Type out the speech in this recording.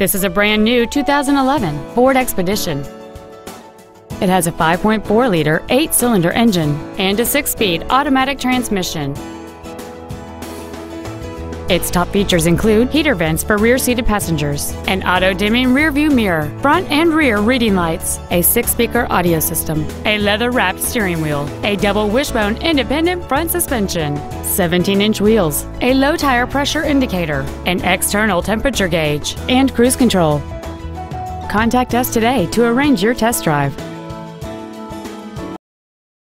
This is a brand new 2011 Ford Expedition. It has a 5.4-liter 8-cylinder engine and a 6-speed automatic transmission. Its top features include heater vents for rear-seated passengers, an auto-dimming rear-view mirror, front and rear reading lights, a 6-speaker audio system, a leather-wrapped steering wheel, a double wishbone independent front suspension, 17-inch wheels, a low tire pressure indicator, an external temperature gauge, and cruise control. Contact us today to arrange your test drive.